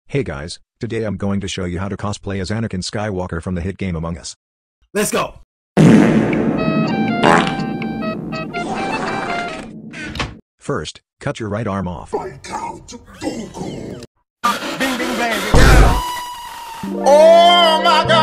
Hey guys, today I'm going to show you how to cosplay as Anakin Skywalker from the hit game Among Us. Let's go! First, cut your right arm off. Bing, bing, bang, yeah. Oh my God!